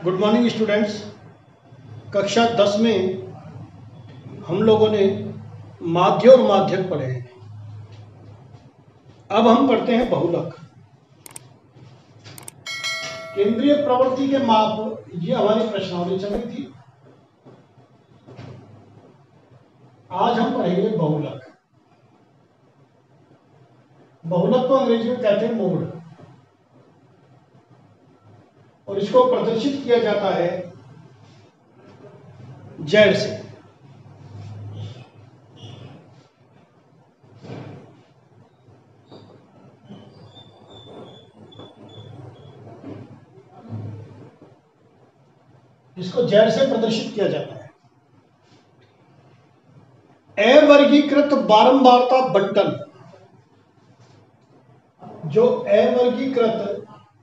Good morning students. कक्षा 10 में हम लोगों ने माध्य और माध्यक पढ़े हैं। अब हम पढ़ते हैं बहुलक। केंद्रीय प्रवृत्ति के माप, ये हमारी प्रश्नावली चल रही थी। आज हम पढ़ेंगे बहुलक। बहुलक को अंग्रेजी में कहते हैं मोड, और इसको प्रदर्शित किया जाता है जेड से। इसको जेड से प्रदर्शित किया जाता है। अवर्गीकृत बारंबारता बंटन, जो अवर्गीकृत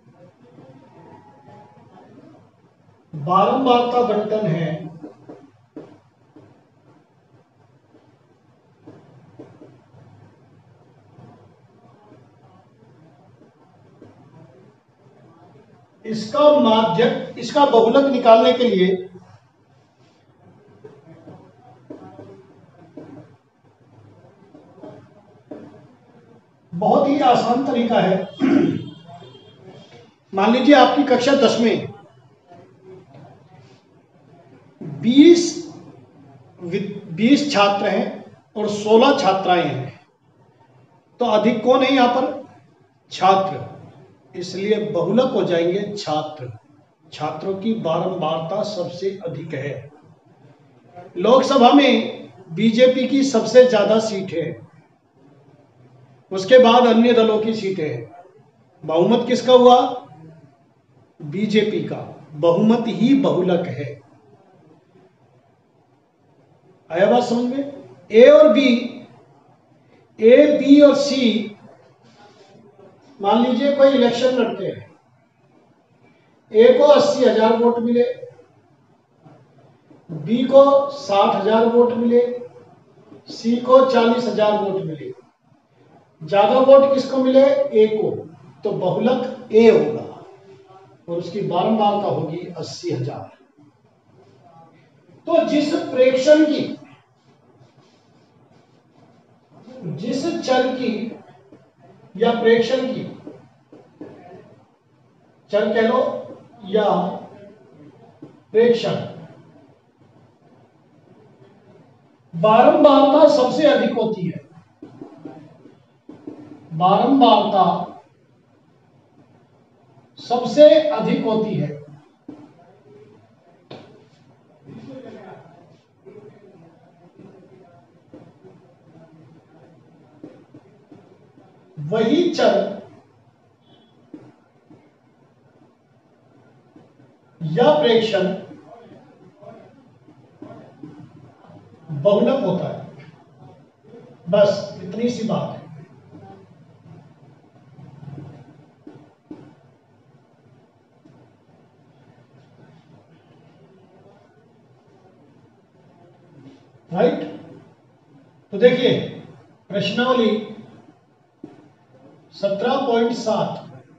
बारंबारता बंटन है, इसका माध्यक, इसका बहुलक निकालने के लिए बहुत ही आसान तरीका है। मान लीजिए आपकी कक्षा 10 में 20 छात्र हैं और 16 छात्राएं हैं, तो अधिक कौन है यहां पर? छात्र। इसलिए बहुलक हो जाएंगे छात्र। छात्रों की बारंबारता सबसे अधिक है। लोकसभा में बीजेपी की सबसे ज्यादा सीट है, उसके बाद अन्य दलों की सीटें हैं। बहुमत किसका हुआ? बीजेपी का। बहुमत ही बहुलक है। आया बात समझ में? ए और बी, ए बी और सी, मान लीजिए कोई इलेक्शन लड़ते हैं। ए को 80,000 वोट मिले, बी को 60,000 वोट मिले, सी को 40,000 वोट मिले। ज्यादा वोट किसको मिले? ए को। तो बहुलक ए होगा और उसकी बारंबारता होगी 80,000। तो जिस प्रेक्षण की, जिस चर की या प्रेक्षण की, चर कह लो या प्रेक्षण, बारंबारता सबसे अधिक होती है, बारंबारता सबसे अधिक होती है, वही चर या प्रेक्षण बहुलक होता है। बस इतनी सी बात है। राइट? तो देखिए प्रश्नावली 17.7,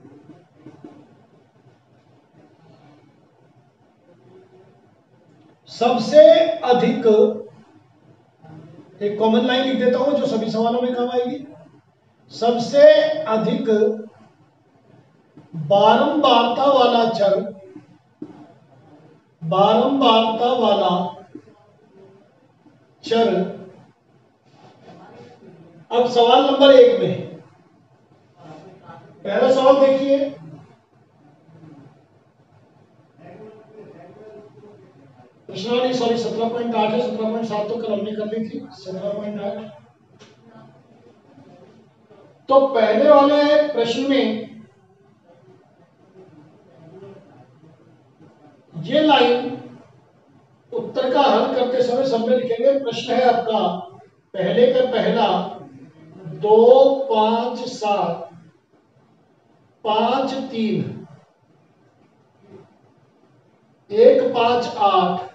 सबसे अधिक, एक कॉमन लाइन लिख देता हूं जो सभी सवालों में काम आएगी। सबसे अधिक बारंबारता वाला चर, बारंबारता वाला चर। अब सवाल नंबर 1 में पहला सवाल देखिए। प्रश्नावली 17.8 है, 17.7 तो कल हमने कर ली थी। 17.8। तो पहले वाले प्रश्न में ये लाइन उत्तर का हल करते समय सब में लिखेंगे। प्रश्न है आपका पहले का पहला 2, 5, 7, 5, 3, 1, 5, 8,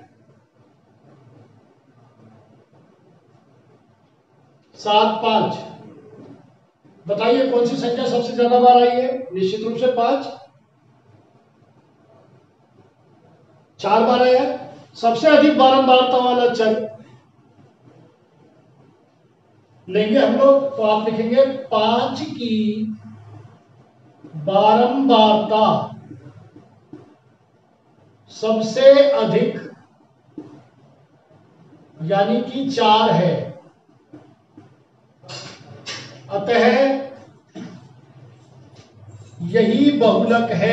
7, 5। बताइए कौन सी संख्या सबसे ज्यादा बार आई है? निश्चित रूप से 5। 4 बार आया। सबसे अधिक बारंबारता वाला चर लेंगे हम लोग, तो आप लिखेंगे 5 की बारंबारता सबसे अधिक यानी कि 4 है, अतः यही बहुलक है,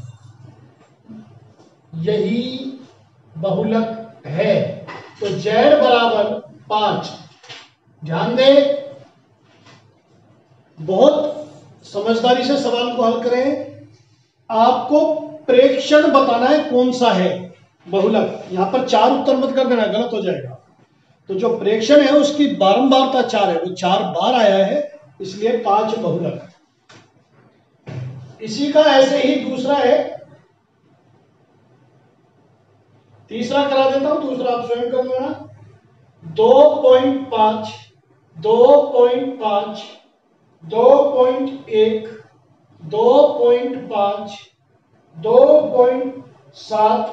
यही बहुलक है। तो z बराबर 5। ध्यान दें, बहुत समझदारी से सवाल को हल करें। आपको प्रेक्षण बताना है कौन सा है बहुलक। यहां पर 4 उत्तर मत कर देना, गलत हो जाएगा। तो जो प्रेक्षण है उसकी बारंबारता 4 है, वो 4 बार आया है, इसलिए 5 बहुलक। इसी का ऐसे ही दूसरा है, तीसरा करा देता हूं, दूसरा आप स्वयं कर लेना। 2.5, 2.5, 2.1, 2.5, 2.7,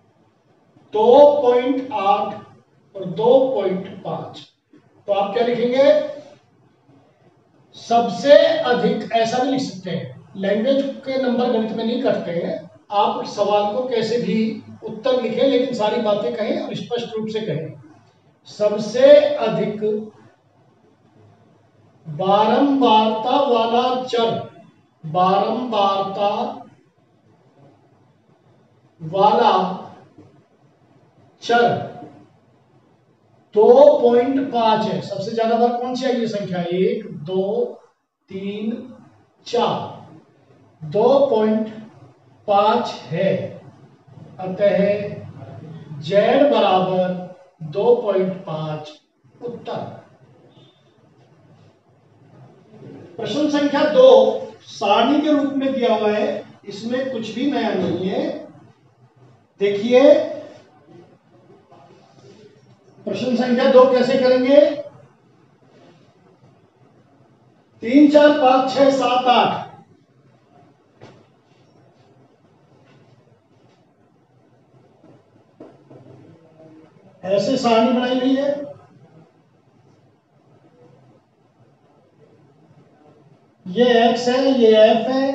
2.8 और 2.5। तो आप क्या लिखेंगे? सबसे अधिक, ऐसा भी लिख सकते हैं, लैंग्वेज के नंबर गणित में नहीं कटते हैं। आप सवाल को कैसे भी उत्तर लिखें, लेकिन सारी बातें कहें और स्पष्ट रूप से कहें। सबसे अधिक बारंबारता वाला चर, बारंबारता वाला चर 2.5 है। सबसे ज्यादा बार कौन सी आई ये संख्या? 1, 2, 3, 4। 2.5 है, अतः z बराबर 2.5 उत्तर। प्रश्न संख्या 2 सारणी के रूप में दिया हुआ है, इसमें कुछ भी नया नहीं है। देखिए प्रश्न संख्या 2 कैसे करेंगे? 3, 4, 5, 6, 7, 8। ऐसे सारणी बनाई हुई है। ये x है, ये f है।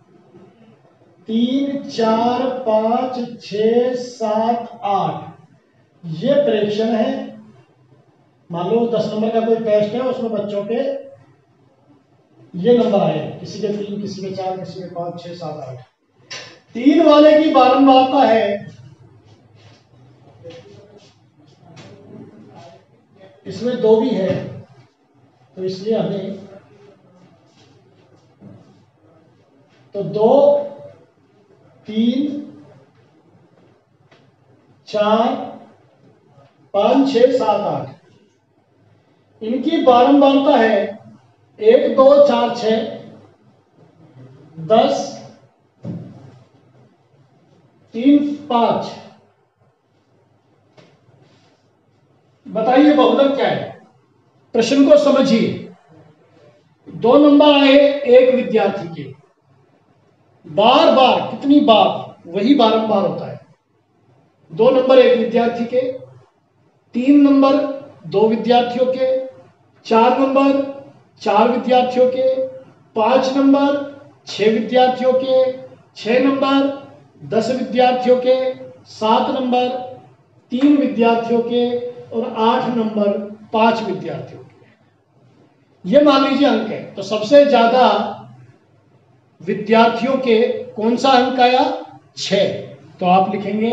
3, 4, 5, 6, 7, 8 ये प्रेक्षण है। मान लो 10 नंबर का कोई टेस्ट है, उसमें बच्चों के ये नंबर आए, किसी के 3, किसी के 4, किसी के 5, 6, 7, 8। 3 वाले की बारंबारता है, इसमें 2 भी है, तो इसलिए हमें तो 2, 3, 4, 5, 6, 7, 8 इनकी बारंबारता है 1, 2, 4, 6, 10, 3, 5। बताइए बहुलक क्या है? प्रश्न को समझिए। 2 नंबर आए एक विद्यार्थी के, बार बार, कितनी बार? वही बारंबार होता है। 2 नंबर एक विद्यार्थी के, 3 नंबर 2 विद्यार्थियों के, 4 नंबर 4 विद्यार्थियों के, 5 नंबर 6 विद्यार्थियों के, 6 नंबर 10 विद्यार्थियों के, 7 नंबर 3 विद्यार्थियों के और 8 नंबर 5 विद्यार्थियों के। ये मान लीजिए अंक है। तो सबसे ज्यादा विद्यार्थियों के कौन सा अंक आया? 6। तो आप लिखेंगे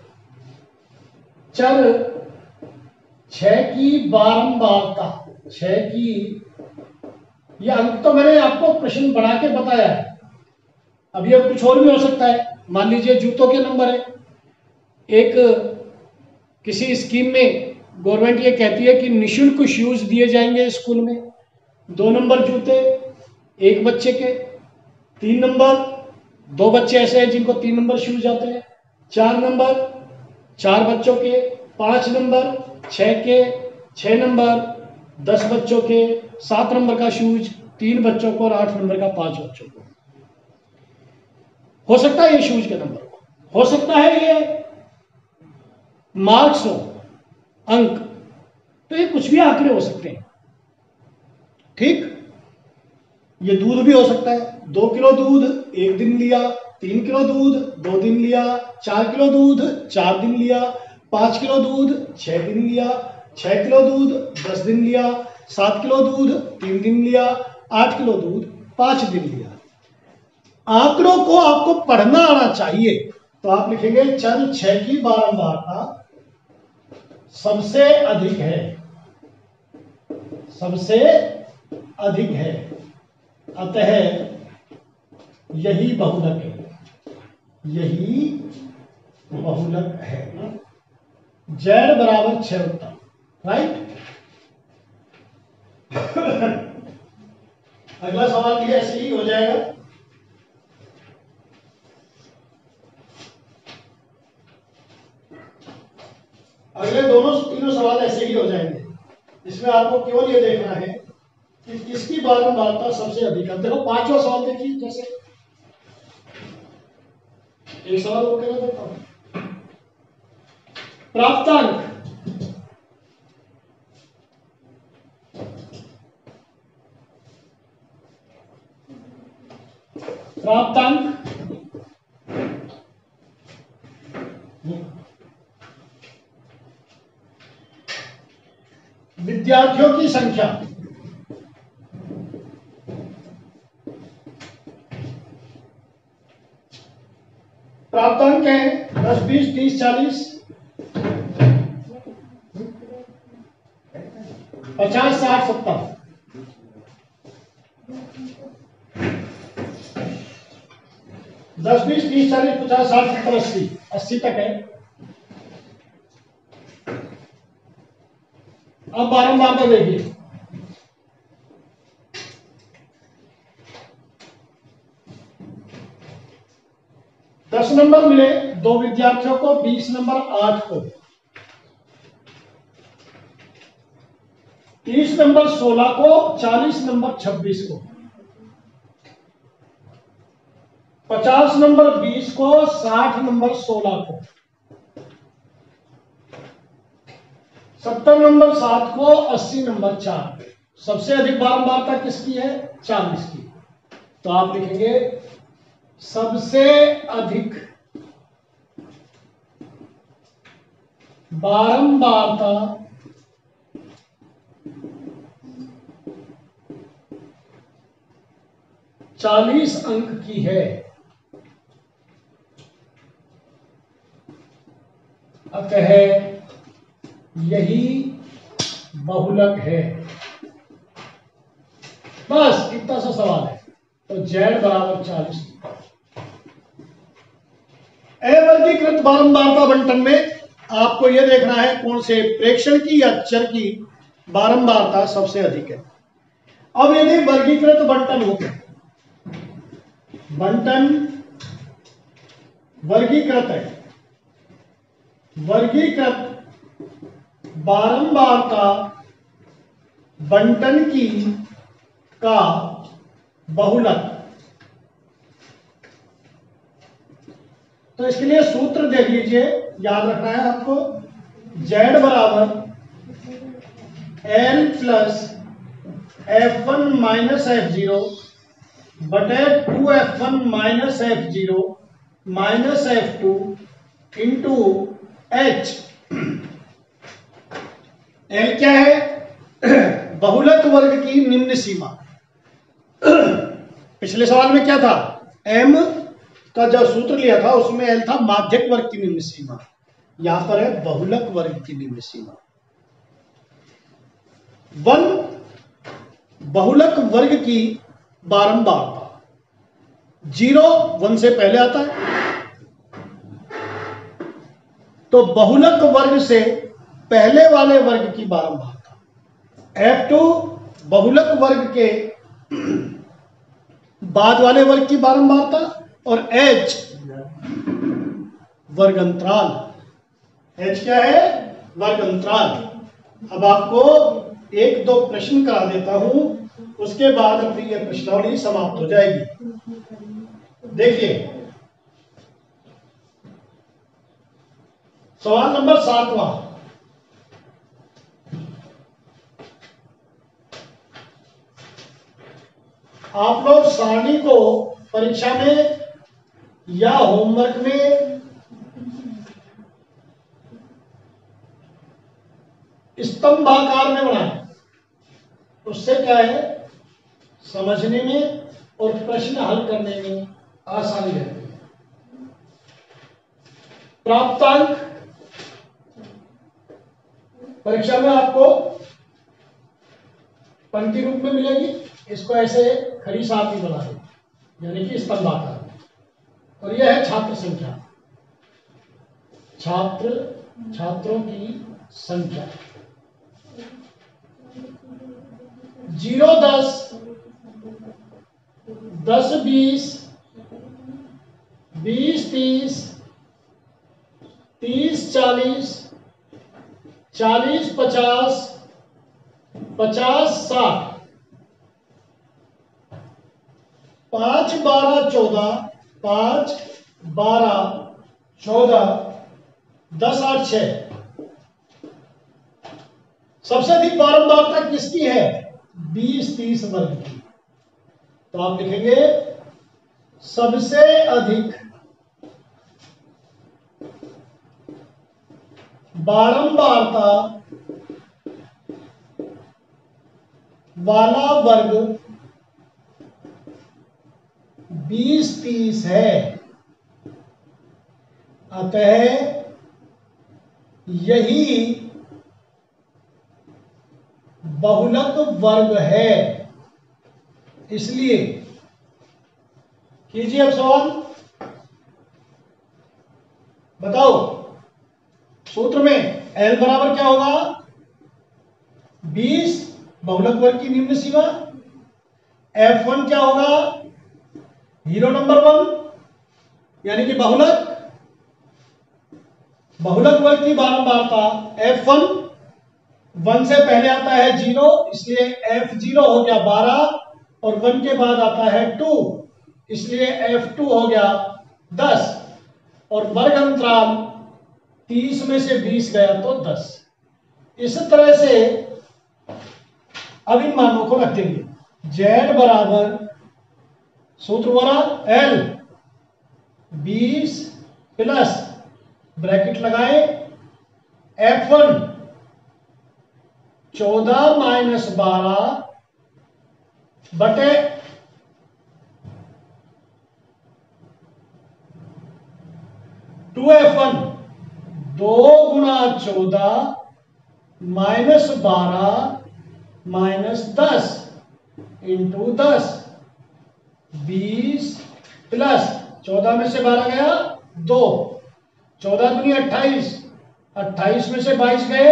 चर 6 की बारंबारता, 6 की, यह अंक तो मैंने आपको प्रश्न बना के बताया है। अभी अब कुछ और भी हो सकता है। मान लीजिए जूतों के नंबर है। एक किसी स्कीम में गवर्नमेंट ये कहती है कि निःशुल्क शूज दिए जाएंगे स्कूल में। 2 नंबर जूते एक बच्चे के, 3 नंबर 2 बच्चे ऐसे हैं जिनको 3 नंबर शूज आते हैं, 4 नंबर 4 बच्चों के, 5 नंबर 6 के, 6 नंबर 10 बच्चों के, 7 नंबर का शूज 3 बच्चों को और 8 नंबर का 5 बच्चों को। हो सकता है ये शूज के नंबर हो सकता है ये मार्क्स हो, अंक, तो ये कुछ भी आंकड़े हो सकते हैं। ठीक, ये दूध भी हो सकता है, 2 किलो दूध 1 दिन लिया, 3 किलो दूध 2 दिन लिया, 4 किलो दूध 4 दिन लिया, 5 किलो दूध 6 दिन लिया, 6 किलो दूध 10 दिन लिया, 7 किलो दूध 3 दिन लिया, 8 किलो दूध 5 दिन लिया। आंकड़ों को आपको पढ़ना आना चाहिए, तो आप लिखेंगे चर 6 की बारंबारता सबसे अधिक है, सबसे अधिक है, अतः यही बहुलक है, यही बहुलक है। Z बराबर 6 उत्तर, राइट। अगला सवाल भी ऐसे ही हो जाएगा। अगले तीनों सवाल ऐसे ही हो जाएंगे। इसमें आपको केवल ये देखना है कि किसकी बारंबारता सबसे अधिक है। देखो पांचवा सवाल देखिए, जैसे एक सवाल और कर देता हूं। प्राप्तांक, प्राप्तांक विद्यार्थियों की संख्या, प्राप्तांक है 10, 20, 30, 40, 50, 60, 70। 10, 20, 30, 40, 50, 60, 70, 80, 80 तक है। अब बारंबारता देखिए, दस नंबर मिले 2 विद्यार्थियों को, 20 नंबर 8 को, 30 नंबर 16 को, 40 नंबर 26 को, 50 नंबर 20 को, 60 नंबर 16 को, 70 नंबर 7 को, 80 नंबर 4 को। सबसे अधिक बारंबारता किसकी है? 40 की। तो आप लिखेंगे सबसे अधिक बारंबारता 40 अंक की है, अतः यही बहुलक है। बस इतना सा सवाल है। तो Z बराबर 40। अवर्गीकृत बारंबारता बंटन में आपको यह देखना है कौन से प्रेक्षण की या चर की बारंबारता सबसे अधिक है। अब यदि वर्गीकृत बंटन हो गया, बंटन वर्गीकृत है, वर्गीकृत बारंबारता बंटन की का बहुलक। तो इसके लिए सूत्र देख लीजिए, याद रखना है आपको। Z बराबर L plus F1 minus F0 बटे 2F1 minus F0 minus F2 into H। L क्या है? बहुलक वर्ग की निम्न सीमा। पिछले सवाल में क्या था? M का जो सूत्र लिया था उसमें L था माध्यक वर्ग की निम्न सीमा, यहां पर है बहुलक वर्ग की निम्न सीमा। 1 बहुलक वर्ग की बारंबारता 0 1 से पहले आता है, तो बहुलक वर्ग से पहले वाले वर्ग की बारंबारता, F2 बहुलक वर्ग के बाद वाले वर्ग की बारंबारता, और H वर्ग अंतराल। H क्या है? वर्ग अंतराल। अब आपको 1-2 प्रश्न करा देता हूं, उसके बाद अपनी यह प्रश्नावली समाप्त हो जाएगी। देखिए, सवाल नंबर 7वां, आप लोग सारणी को परीक्षा में या होमवर्क में स्तंभाकार में बनाएं, उससे क्या है, समझने में और प्रश्न हल करने में आसानी रहती है। प्राप्तांक परीक्षा में आपको पंक्ति रूप में मिलेगी, इसको ऐसे खड़ी सारणी बना दो, यानी कि स्तंभाकार। और यह है छात्र संख्या, छात्रों की संख्या 0 10 10 20 20 30 30 40 40 50 50 60 5 12 14 5 12 14 10 8 6। सबसे अधिक बारंबारता किसकी है? 20 30 वर्ग की। तो आप लिखेंगे सबसे अधिक बारंबारता वाला वर्ग 20 30 है, अतः यही बहुलक वर्ग है। इसलिए कीजिए अब सवाल, बताओ सूत्र में L बराबर क्या होगा? 20 बहुलक वर्ग की निम्न सीमा। F1 क्या होगा? हीरो नंबर 1 यानी कि बहुलक वर्ग की बारंबारता F1 1 से पहले आता है 0, इसलिए F0 हो गया 12 और 1 के बाद आता है 2, इसलिए F2 हो गया 10 और वर्ग अंतराल 30 में से 20 गया तो 10। इस तरह से अब इन मानों को रख देंगे। Z बराबर सूत्र वाला L 20 प्लस ब्रैकेट लगाए F1 14 माइनस 12 बटे 2F1 2 गुणा 14 माइनस 12 माइनस 10 इंटू 10 20 प्लस 14 में से 12 गया 2, 14 दूनी 28, 28 में से 22 गए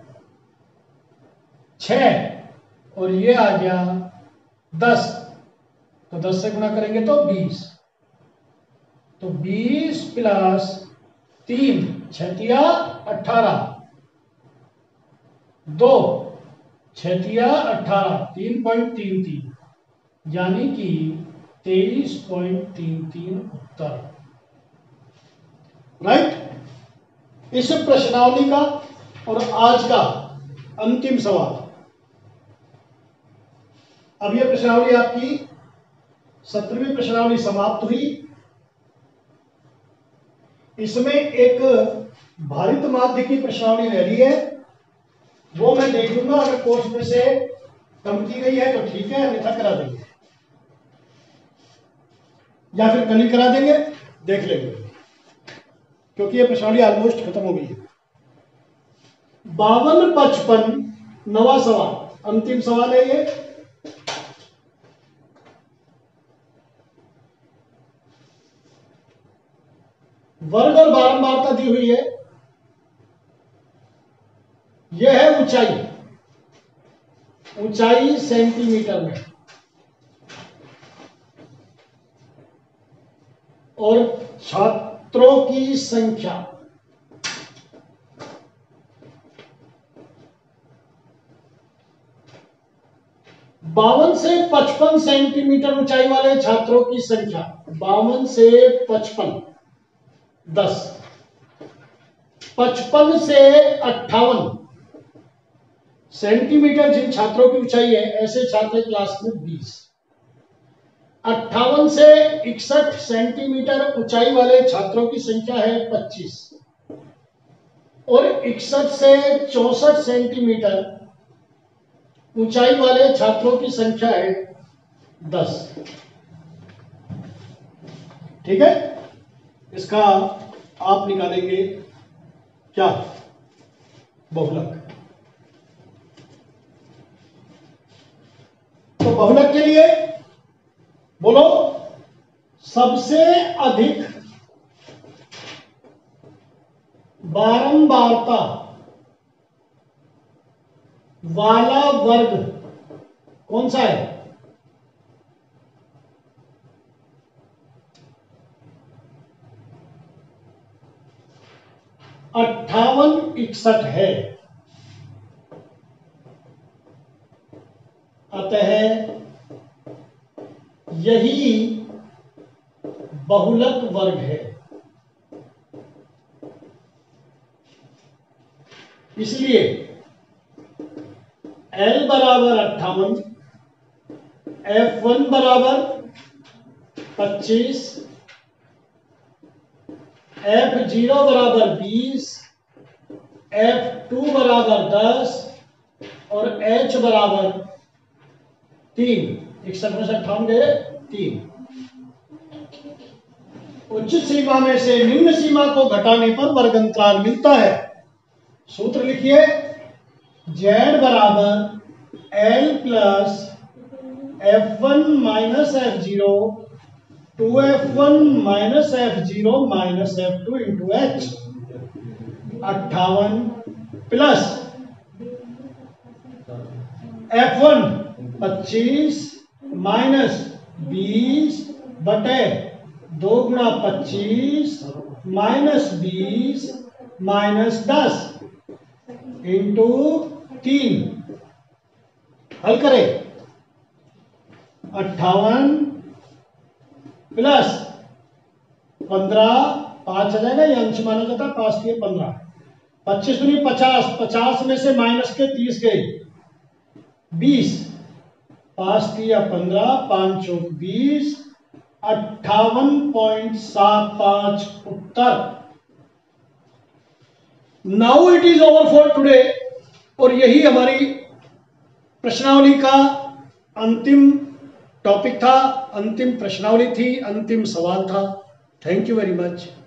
6 और ये आ गया 10, तो 10 से गुणा करेंगे तो 20, तो 20 प्लस 3 6 18 2 6 18 3.33 यानी कि 23.33 उत्तर। राइट। इस प्रश्नावली का और आज का अंतिम सवाल। अब यह प्रश्नावली आपकी 17वीं प्रश्नावली समाप्त हुई। इसमें एक भारित माध्य की प्रश्नावली रह रही है, वो मैं देख लूंगा, अगर कोर्स में से कम की गई है तो ठीक है, अन्यथा करा देंगे या फिर कल ही करा देंगे, देख लेंगे, क्योंकि ये प्रश्नावली ऑलमोस्ट खत्म हो गई है। 52 55 नवा सवाल, अंतिम सवाल है ये। वर्ग और बारंबारता दी हुई है। यह है ऊंचाई सेंटीमीटर में और छात्रों की संख्या 52 से 55 सेंटीमीटर ऊंचाई वाले छात्रों की संख्या 52 से 55 10 55 से 58 सेंटीमीटर जिन छात्रों की ऊंचाई है, ऐसे छात्र क्लास में 20। 58 से 61 सेंटीमीटर ऊंचाई वाले छात्रों की संख्या है 25 और 61 से 64 सेंटीमीटर ऊंचाई वाले छात्रों की संख्या है 10। ठीक है, इसका आप निकालेंगे क्या, बहुलक। तो बहुलक के लिए बोलो, सबसे अधिक बारंबारता वाला वर्ग कौन सा है? अट्ठावन 61 है। अतः यही बहुलक वर्ग है। इसलिए L बराबर 58, F1 बराबर 25, F0 बराबर 20, F2 बराबर 10 और H बराबर 3। 61 में से 58 गए 3। उच्च सीमा में से निम्न सीमा को घटाने पर वर्ग अंतराल मिलता है। सूत्र लिखिए, Z बराबर L plus F1 minus F0 2F1 minus F0 minus F2 into H। 58 plus F1 25 minus 20 बटे 2 गुणा 25 माइनस 20 माइनस 10 इंटू 3। हल करें, 58 प्लस 15, 5 आ जाएगा, ये अंश माना जाता है, 5 दिए 15, 25 दूनी 50, 50 में से माइनस के 30 गए 20, 5 दिया 15, 5 चौक 20, 58.75 उत्तर। Now it is over for today. और यही हमारी प्रश्नावली का अंतिम टॉपिक था, अंतिम प्रश्नावली थी, अंतिम सवाल था। Thank you very much.